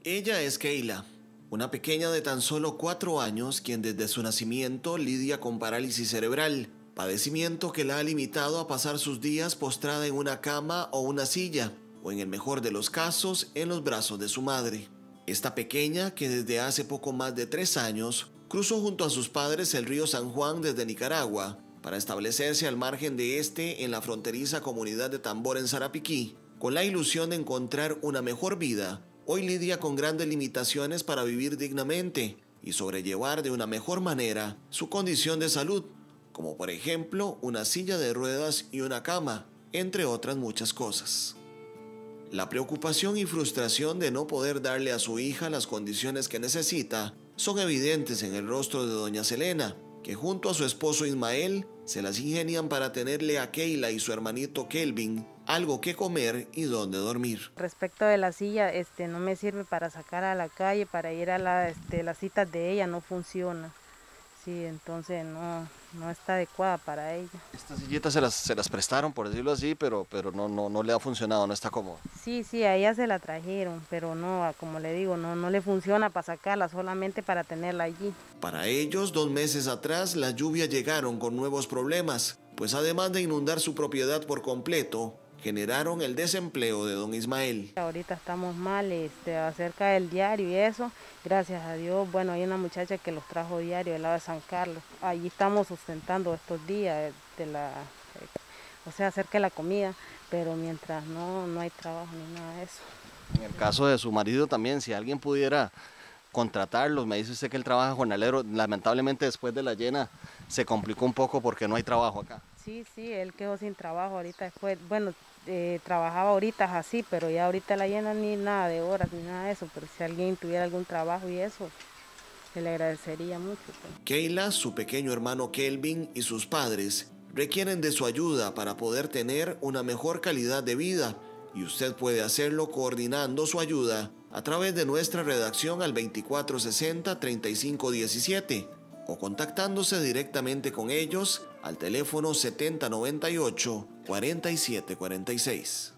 Ella es Keila, una pequeña de tan solo 4 años quien desde su nacimiento lidia con parálisis cerebral, padecimiento que la ha limitado a pasar sus días postrada en una cama o una silla, o en el mejor de los casos, en los brazos de su madre. Esta pequeña, que desde hace poco más de 3 años, cruzó junto a sus padres el río San Juan desde Nicaragua, para establecerse al margen de este en la fronteriza comunidad de Tambor en Sarapiquí, con la ilusión de encontrar una mejor vida. Hoy lidia con grandes limitaciones para vivir dignamente y sobrellevar de una mejor manera su condición de salud, como por ejemplo una silla de ruedas y una cama, entre otras muchas cosas. La preocupación y frustración de no poder darle a su hija las condiciones que necesita son evidentes en el rostro de doña Selena, que junto a su esposo Ismael se las ingenian para tenerle a Keila y su hermanito Kelvin algo que comer y donde dormir. Respecto de la silla, no me sirve para sacar a la calle, para ir a las citas de ella, no funciona. Sí, entonces no está adecuada para ella. Estas sillitas se las prestaron, por decirlo así, pero no le ha funcionado, no está cómoda. Sí, a ella se la trajeron, pero no, como le digo, no le funciona para sacarla, solamente para tenerla allí. Para ellos, 2 meses atrás, las lluvias llegaron con nuevos problemas, pues además de inundar su propiedad por completo, generaron el desempleo de don Ismael. Ahorita estamos mal acerca del diario y eso, gracias a Dios, bueno, hay una muchacha que los trajo diario del lado de San Carlos. Allí estamos sustentando estos días acerca de la comida, pero mientras no hay trabajo ni nada de eso. En el caso de su marido también, si alguien pudiera contratarlos, me dice usted que él trabaja jornalero, lamentablemente después de la llena se complicó un poco porque no hay trabajo acá. Sí, él quedó sin trabajo ahorita después, bueno, trabajaba ahorita así, pero ya ahorita la llena ni nada de horas ni nada de eso, pero si alguien tuviera algún trabajo y eso, se le agradecería mucho. Keila, su pequeño hermano Kelvin y sus padres requieren de su ayuda para poder tener una mejor calidad de vida, y usted puede hacerlo coordinando su ayuda a través de nuestra redacción al 2460-3517 o contactándose directamente con ellos al teléfono 7098-4746.